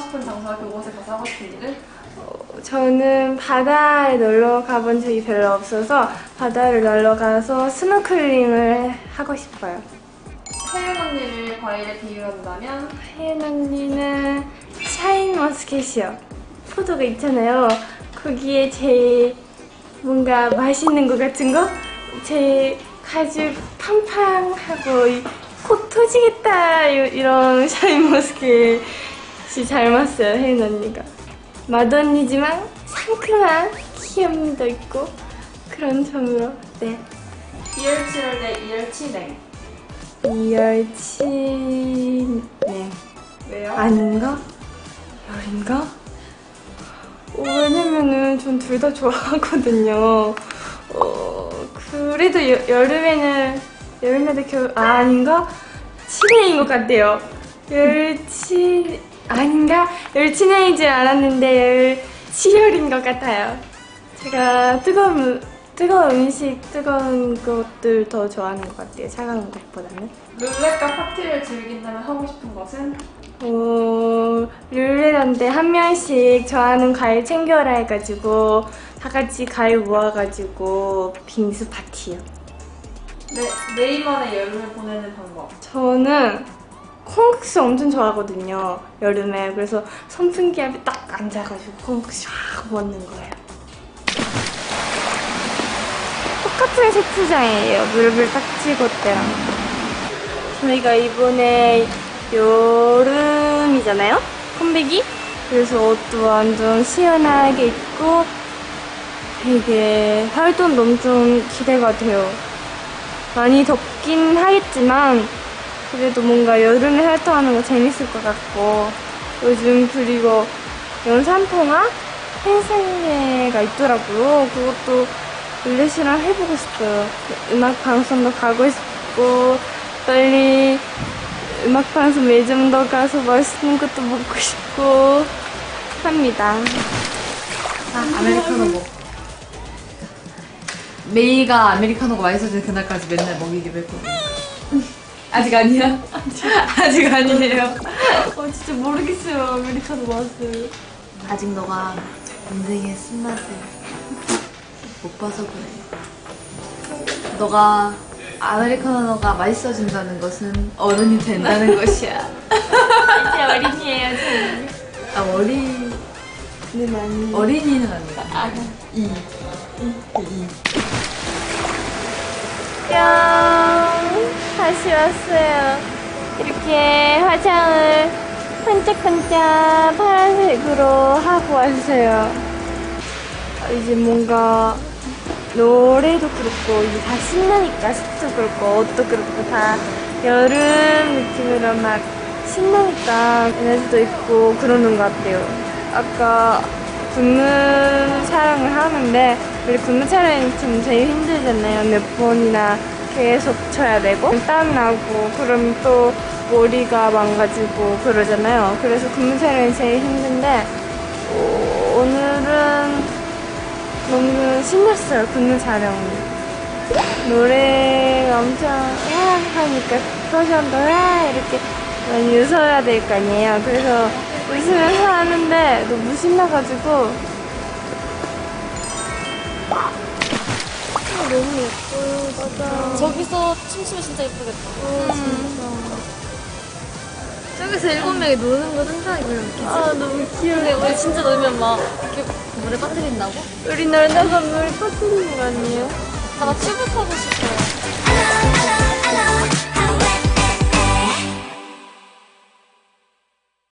싶은 장소나 그곳에 가서 하고 싶은 일은? 저는 바다에 놀러 가본 적이 별로 없어서 바다를 놀러 가서 스노클링을 하고 싶어요. 혜연 언니를 과일에 비유한다면? 혜연 언니는 샤인머스켓이요. 포도가 있잖아요. 거기에 제일 뭔가 맛있는 것 같은 거? 제일 가죽 팡팡하고 코 터지겠다 이런 샤인머스켓이 닮았어요, 혜연 언니가. 맏언니지만 상큼한 귀염도 있고 그런 점으로. 네. 이열치열 대 이열치냉. 이열치냉. 왜요? 아닌가? 열인가? 왜냐면은 전 둘 다 좋아하거든요. 그래도 여름에도 아닌가? 치냉인 것 같아요. 아닌가? 열치냉인 줄 알았는데 열치열인 것 같아요. 제가 뜨거운 음식, 뜨거운 것들 더 좋아하는 것 같아요. 차가운 것보다는. 룰렛과 파티를 즐긴다면 하고 싶은 것은? 룰렛한테 한 명씩 좋아하는 과일 챙겨라 해가지고 다 같이 과일 모아가지고 빙수 파티요. 네이만의 여름을 보내는 방법. 저는 콩국수 엄청 좋아하거든요, 여름에. 그래서 선풍기 앞에 딱 앉아가지고 콩국수 쫙 먹는 거예요. 똑같은 세트장이에요, 물을 딱 찍을 때랑. 저희가 이번에 여름이잖아요? 컴백이? 그래서 옷도 완전 시원하게 입고 되게 활동도 엄청 기대가 돼요. 많이 덥긴 하겠지만 그래도 뭔가 여름에 활동하는 거 재밌을 것 같고, 요즘 그리고 연산통화 팬사인회가 있더라고요. 그것도 룰렛이랑 해보고 싶어요. 음악 방송도 가고 싶고 빨리 음악 방송 매점도 가서 맛있는 것도 먹고 싶고 합니다. 아메리카노 먹. 메이가 아메리카노가 맛있어지는 그날까지 맨날 먹이기로 했거든. 아직 아니야? 아직 아니에요. 진짜 모르겠어요, 아메리카노 맛을. 아직 너가 인생의 쓴맛을 못 봐서 그래. 너가 아메리카노가 맛있어진다는 것은 어른이 된다는 것이야. 이제 어린이에요, 저는. 어린이는 아니다. 뿅! 다시 왔어요. 이렇게 화장을 반짝반짝 파란색으로 하고 왔어요. 이제 뭔가 노래도 그렇고 이제 다 신나니까, 습도 그렇고 옷도 그렇고 다 여름 느낌으로 막 신나니까 에너지도 있고 그러는 것 같아요. 아까 근무 촬영을 하는데 우리 근무 촬영이 좀 제일 힘들잖아요. 몇 번이나 계속 쳐야 되고 땀 나고 그럼 또 머리가 망가지고 그러잖아요. 그래서 근무 촬영이 제일 힘든데 오늘은 너무 신났어요, 근무 촬영이. 노래가 엄청 하니까 표정도 이렇게 많이 웃어야 될 거 아니에요. 그래서 웃으면서 하는데 너무 신나가지고 너무 예뻐요. 맞아. 저기서 춤추면 진짜 예쁘겠다. 저기서 7명이 노는 거 상상이 별로 웃기지? 너무 귀여워. 근데 우리 진짜 놀면 막 이렇게 물에 빠뜨린다고? 우리 놀다가 물 빠뜨리는 거 아니에요? 나 튜브 타고 싶어요.